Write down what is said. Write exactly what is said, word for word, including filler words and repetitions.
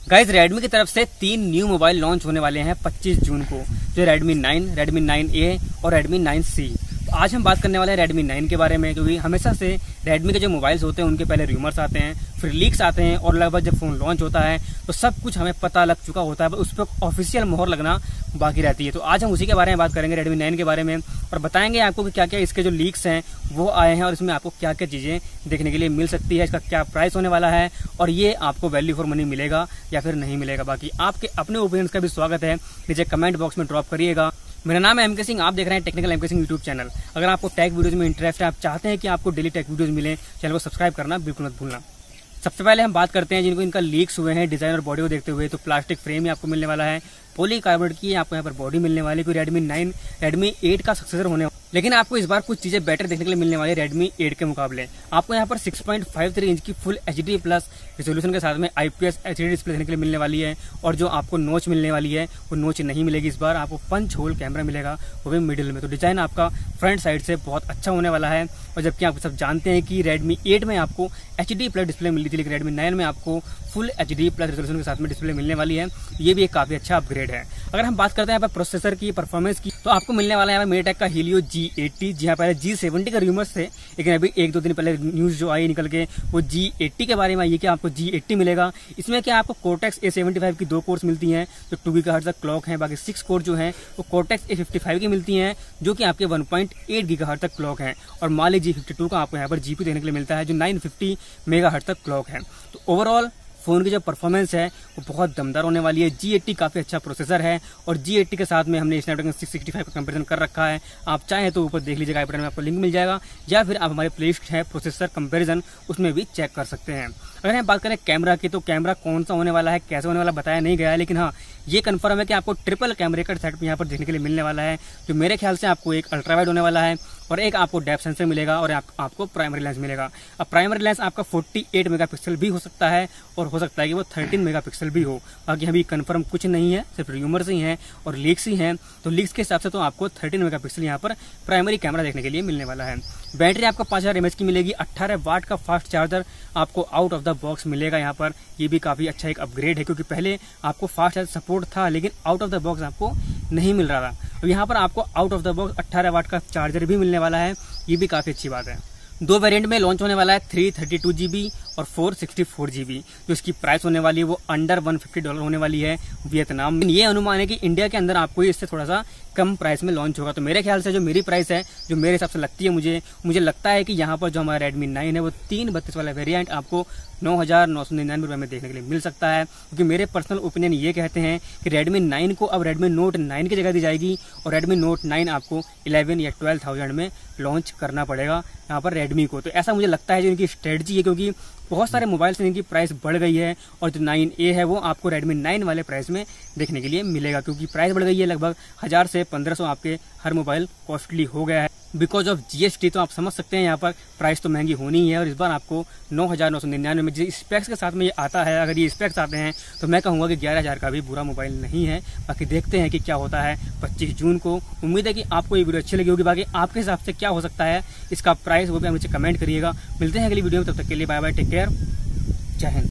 Guys Redmi की तरफ से तीन न्यू मोबाइल लॉन्च होने वाले हैं पच्चीस जून को, जो Redmi nine, Redmi nine A और रेडमी नाइन सी। तो आज हम बात करने वाले हैं रेडमी नाइन के बारे में, क्योंकि हमेशा से रेडमी के जो मोबाइल्स होते हैं उनके पहले रूमर्स आते हैं, फिर लीक्स आते हैं और लगभग जब फोन लॉन्च होता है तो सब कुछ हमें पता लग चुका होता है, उस पर ऑफिशियल मोहर लगना बाकी रहती है। तो आज हम उसी के बारे में बात करेंगे, रेडमी नाइन के बारे में, और बताएंगे आपको कि क्या क्या इसके जो लीक्स हैं वो आए हैं और इसमें आपको क्या क्या चीज़ें देखने के लिए मिल सकती है, इसका क्या प्राइस होने वाला है और ये आपको वैल्यू फॉर मनी मिलेगा या फिर नहीं मिलेगा। बाकी आपके अपने ओपिनियंस का भी स्वागत है, नीचे कमेंट बॉक्स में ड्रॉप करिएगा। मेरा नाम है एम के सिंह, आप देख रहे हैं टेक्निकल एम के सिंह यूट्यूब चैनल। अगर आपको टेक वीडियोज में इंटरेस्ट है, आप चाहते हैं कि आपको डेली टेक वीडियोज मिले, चैनल को सब्सक्राइब करना बिल्कुल मत भूलना। सबसे पहले हम बात करते हैं जिनको इनका लीक्स हुए हैं डिजाइन और बॉडी को देखते हुए, तो प्लास्टिक फ्रेम ही आपको मिलने वाला है, पॉलीकार्बोनेट की आपको यहाँ पर बॉडी मिलने वाली, कोई रेडमी नाइन रेडमी एट का सक्सेसर होने, लेकिन आपको इस बार कुछ चीजें बेटर देखने के लिए मिलने वाली रेडमी एट के मुकाबले। आपको यहाँ पर six point five three inch की फुल एचडी प्लस रेजोल्यूशन के साथ में आईपीएस एचडी डिस्प्ले देखने के लिए मिलने वाली है, और जो आपको नोच मिलने वाली है वो नोच नहीं मिलेगी इस बार, आपको पंच होल कैमरा मिलेगा वो भी मिडिल में। तो डिजाइन आपका फ्रंट साइड से बहुत अच्छा होने वाला है, और जबकि आप सब जानते हैं कि रेडमी एट में आपको एचडी प्लस डिस्प्ले मिली थी, लेकिन रेडमी नाइन में आपको फुल एचडी प्लस रेजोल्यूशन के साथ में डिस्प्ले मिलने वाली है। ये भी एक काफी अच्छा अपग्रेड है। अगर हम बात करते हैं यहाँ पर प्रोसेसर की, परफॉर्मेंस की, तो आपको मिलने वाला है यहाँ पर मीडियाटेक का हीलियो जी एट्टी, जी हाँ पहले जी सेवेंटी का रूमर्स थे, लेकिन अभी एक दो दिन पहले न्यूज जो आई निकल के वो जी एट्टी के बारे में आई कि आपको जी एट्टी मिलेगा। इसमें क्या आपको कोर्टेक्स ए सेवेंटी फाइव की दो कोर्स मिलती हैं जो टू गीगाहर्ट्ज तक क्लॉक है, बाकी सिक्स कोर जो है वो कोर्टेक्स ए फिफ्टी फाइव की मिलती हैं जो कि आपके वन पॉइंट एट गीगाहर्ट्ज तक क्लॉक है, और माली जी फिफ्टी टू का आपको यहाँ पर जीपी देने के लिए मिलता है जो नाइन फिफ्टी मेगाहर्ट्ज तक क्लॉक है। तो ओवरऑल फोन की जो परफॉर्मेंस है वो बहुत दमदार होने वाली है। जी एट्टी काफी अच्छा प्रोसेसर है, और जी एट्टी के साथ में हमने स्नैपड्रैगन सिक्स सिक्सटी फाइव का कंपैरिजन कर रखा है। आप चाहें तो ऊपर देख लीजिएगा, आई बटन में आपको लिंक मिल जाएगा, या फिर आप हमारे प्लेलिस्ट है प्रोसेसर कंपैरिजन, उसमें भी चेक कर सकते हैं। अगर हम बात करें कैमरा की, तो कैमरा कौन सा होने वाला है, कैसे होने वाला बताया नहीं गया है, लेकिन हाँ ये कंफर्म है कि आपको ट्रिपल कैमरे का सेटअप यहाँ पर देखने के लिए मिलने वाला है, जो मेरे ख्याल से आपको एक अल्ट्रा वाइड होने वाला है और एक आपको डेप्थ सेंसर मिलेगा और आप, आपको प्राइमरी लेंस मिलेगा। अब प्राइमरी लेंस आपका अड़तालीस मेगापिक्सल भी हो सकता है और हो सकता है कि वो तेरह मेगापिक्सल भी हो, बाकी अभी कंफर्म कुछ नहीं है, सिर्फ रूमर्स ही हैं और लीक्स ही हैं। तो लीक्स के हिसाब से तो आपको तेरह मेगापिक्सल यहाँ पर प्राइमरी कैमरा देखने के लिए मिलने वाला है। बैटरी आपको पाँच हजार एमएच की मिलेगी, अट्ठारह वाट का फास्ट चार्जर आपको आउट ऑफ द बॉक्स मिलेगा यहाँ पर। ये भी काफी अच्छा एक अपग्रेड है, क्योंकि पहले आपको फास्ट चार्ज सपोर्ट था लेकिन आउट ऑफ द बॉक्स आपको नहीं मिल रहा था, तो यहाँ पर आपको आउट ऑफ द बॉक्स अट्ठारह वाट का चार्जर भी मिलने वाला है। ये भी काफी अच्छी बात है। दो वेरिएंट में लॉन्च होने वाला है, थ्री थर्टी टू जीबी और फोर सिक्सटी फोर जीबी। जो इसकी प्राइस होने वाली है वो अंडर वन फिफ्टी डॉलर होने वाली है वियतनाम में। ये अनुमान है कि इंडिया के अंदर आपको इससे थोड़ा सा कम प्राइस में लॉन्च होगा। तो मेरे ख्याल से जो मेरी प्राइस है, जो मेरे हिसाब से लगती है मुझे मुझे लगता है कि यहाँ पर जो हमारा रेडमी नाइन है वो तीन बत्तीस वाला वेरिएंट आपको नौ हजार नौ सौ निन्यानवे रुपए में देखने के लिए मिल सकता है, क्योंकि मेरे पर्सनल ओपिनियन ये कहते हैं कि रेडमी नाइन को अब रेडमी नोट नाइन की जगह दी जाएगी, और रेडमी नोट नाइन आपको इलेवन या ट्वेल्व थाउजेंड में लॉन्च करना पड़ेगा यहाँ पर रेडमी को। तो ऐसा मुझे लगता है जो इनकी स्ट्रेटजी है, क्योंकि बहुत सारे मोबाइल से इनकी प्राइस बढ़ गई है, और जो नाइन ए है वो आपको रेडमी नाइन वाले प्राइस में देखने के लिए मिलेगा, क्योंकि प्राइस बढ़ गई है, लगभग हजार से पंद्रह सौ आपके हर मोबाइल कॉस्टली हो गया है बिकॉज ऑफ जीएसटी। तो आप समझ सकते हैं यहाँ पर प्राइस तो महंगी होनी ही है, और इस बार आपको नौ हजार नौ सौ निन्यानवे में जो स्पेक्स के साथ में ये आता है, अगर ये स्पेक्स आते हैं तो मैं कहूँगा कि ग्यारह हजार का भी बुरा मोबाइल नहीं है। बाकी देखते हैं कि क्या होता है पच्चीस जून को। उम्मीद है कि आपको ये वीडियो अच्छी लगी होगी। बाकी आपके हिसाब से क्या हो सकता है इसका प्राइस, वो भी मुझे कमेंट करिएगा। मिलते हैं अगली वीडियो में, तब तक के लिए बाय बाय, टेक केयर, जय हिंद।